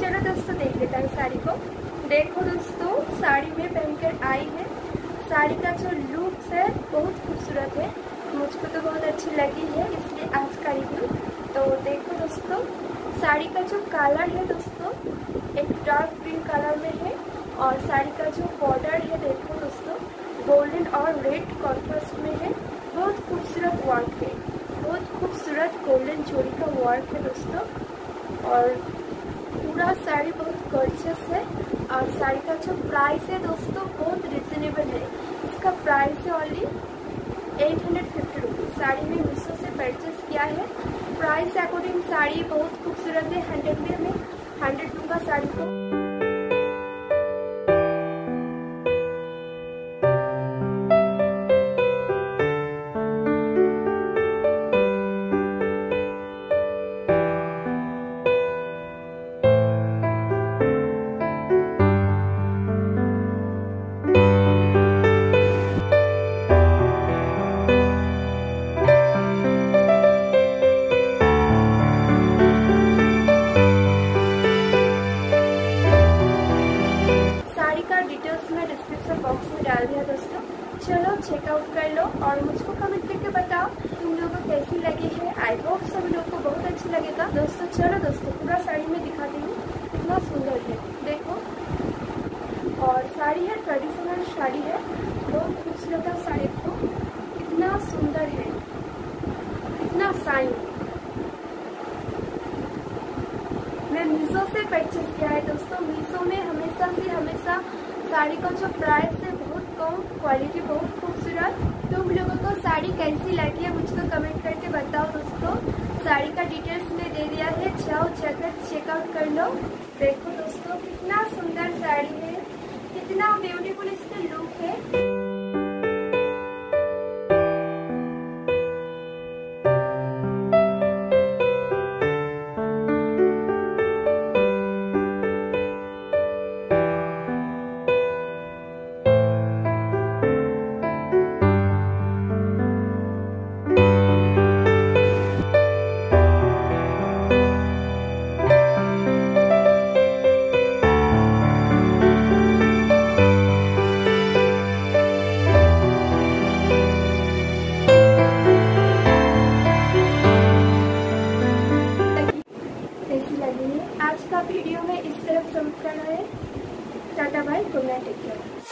चलो दोस्तों देख लेते हैं साड़ी को। देखो दोस्तों, साड़ी में पहनकर आई है। साड़ी का जो लुक है बहुत खूबसूरत है, मुझको तो बहुत अच्छी लगी है, इसलिए आज का रिव्यू। तो देखो दोस्तों, साड़ी का जो कलर है दोस्तों एक डार्क ग्रीन कलर में है, और साड़ी का जो बॉर्डर है देखो दोस्तों गोल्डन और रेड कॉन्ट्रास्ट में है। बहुत खूबसूरत वर्क है, बहुत खूबसूरत गोल्डन चोरी का वर्क है दोस्तों। और पूरा साड़ी बहुत गॉर्जियस है। और साड़ी का जो प्राइस है दोस्तों बहुत रिजनेबल है। इसका प्राइस है ओनली 850 रुपीज़। साड़ी में मीशो से परचेस किया है। प्राइस अकॉर्डिंग साड़ी बहुत खूबसूरत है। 100 में 100 दूंगा साड़ी को। डिस्क्रिप्शन बॉक्स में डाल दिया दोस्तों, चलो चेकआउट कर लो और मुझको कमेंट करके बताओ तुम लोगों को कैसी लगी है। आई होप सभी लोगों को बहुत अच्छी लगेगा दोस्तों। चलो दोस्तों पूरा साड़ी में दिखाती हूँ, कितना सुंदर है देखो। और साड़ी है ट्रेडिशनल साड़ी है, बहुत खूबसूरत है साड़ी को, कितना सुंदर है, कितना शाइन। मैं मीशो से परचेज किया है दोस्तों। मीशो में हमेशा साड़ी का जो प्राइस है बहुत कम, क्वालिटी बहुत खूबसूरत। तुम लोगों को साड़ी कैसी लगी है मुझको कमेंट करके बताओ दोस्तों। साड़ी का डिटेल्स में दे दिया है, जाओ जाकर चेकआउट कर लो। देखो दोस्तों कितना सुंदर साड़ी है, कितना ब्यूटीफुल इसका लुक है। आज का वीडियो में इस तरफ समाप्त करना है। Tata bye, good night, take care.